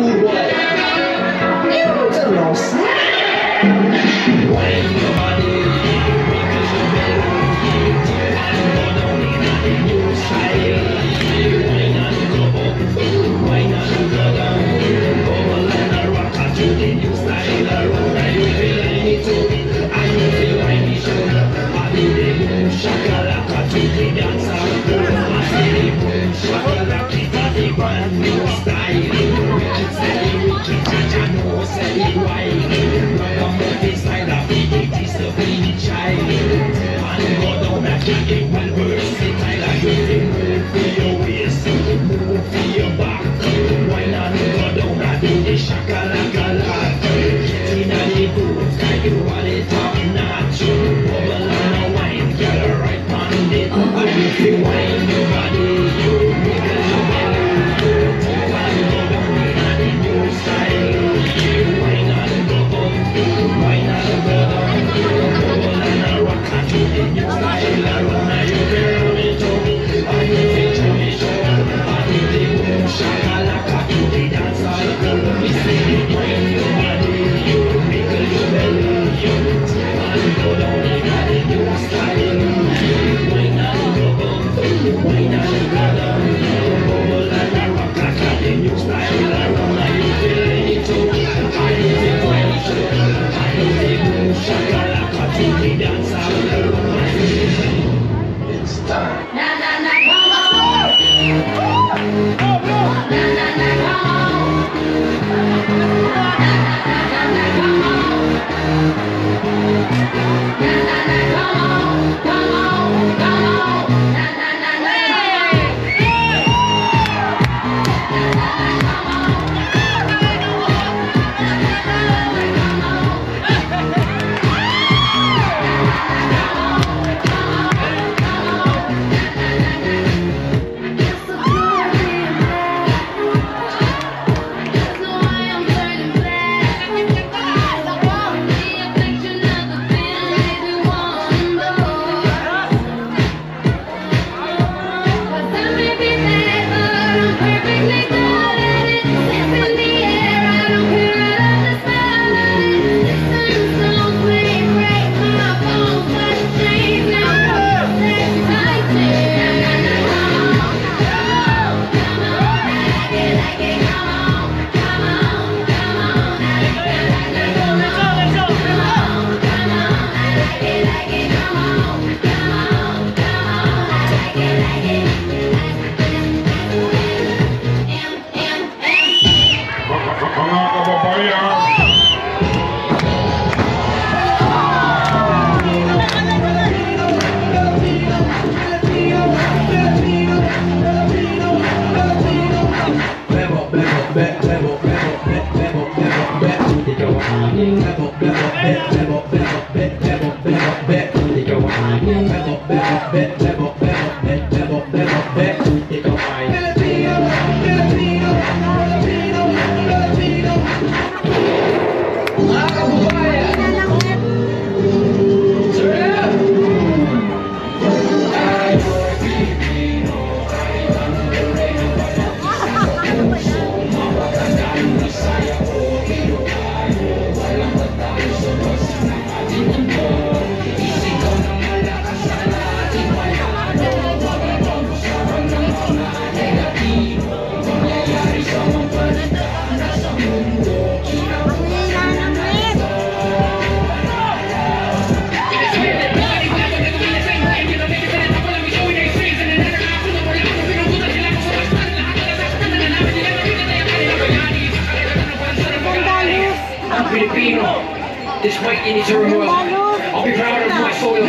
This weight you need to remove. I'll be proud of my soil.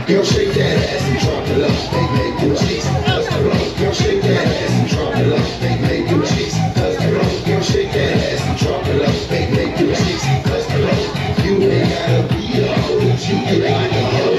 Girl, shake that ass and drop it low. Make them cheeks touch the floor. Girl, shake that ass and drop it low. Make them cheeks touch the floor. Girl, shake that ass and drop it low. Make them cheeks touch the floor. You ain't gotta be a hoe, but you get like a hoe.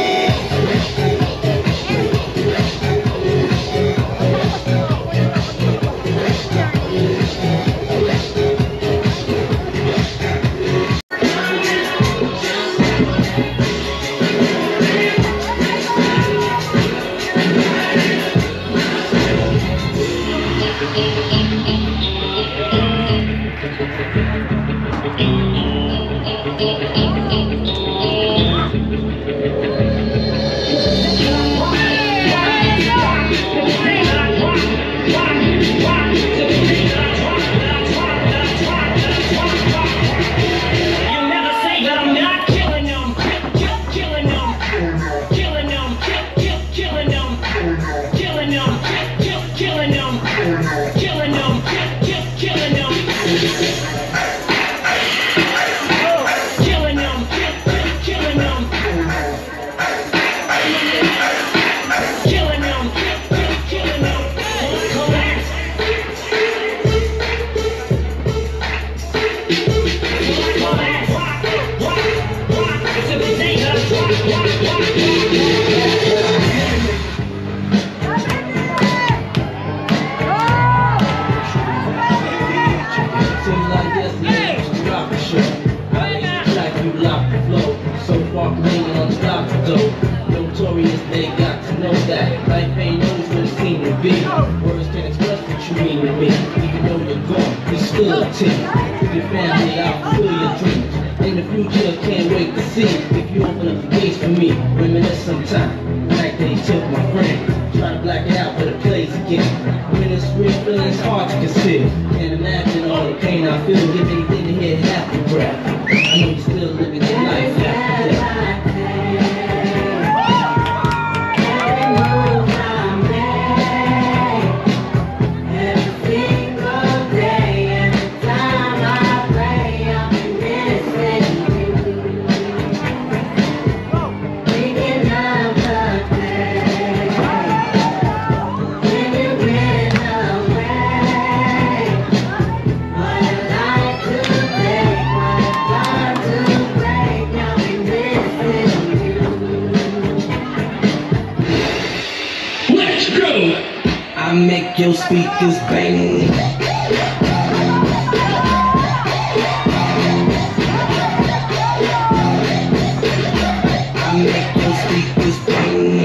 Notorious, they got to know that life ain't always what it seems to be. Words can't express what you mean to me. Even though you're gone, we still a team. With your family, I'll fulfill your dreams. In the future, can't wait to see if you open up the gates for me. Reminisce sometime, like they took my friend. Try to black it out, but it plays again. When it's real, feeling's hard to conceal. Can't imagine all the pain I feel. Give anything to hear half the breath. I know you're still living your life after death. I make your speakers bang. I make your speakers bang.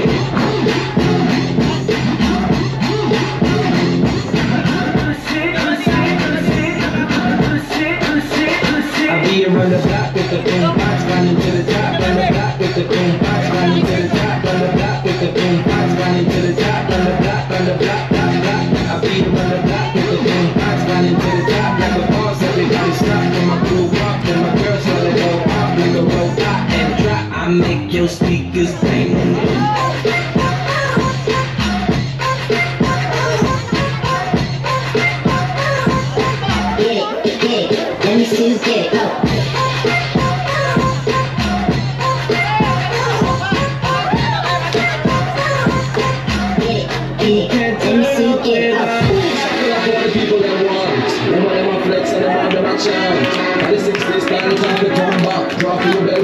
I be around the block with the boom box, running to the top. Run the block with the boom box, running to the top. Run the block with the boom box, running to the top. Run the block, run the block. I be around the block with the boom box, running to the top like a boss. Everybody stop when my crew walk, and my girls tell they go off like a robot and drop. I make your speakers bang. Let me see you get it, go. Let me see you get it, go. People that want, they want flex and they want the action. At the 60s, time to come back, drop you back.